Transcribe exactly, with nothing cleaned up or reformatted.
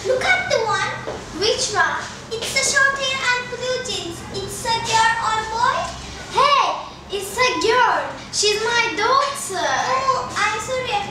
Look at the one. Which one? It's a short hair and blue jeans. It's a girl or boy? Hey, it's a girl. She's my daughter. Oh, I'm sorry.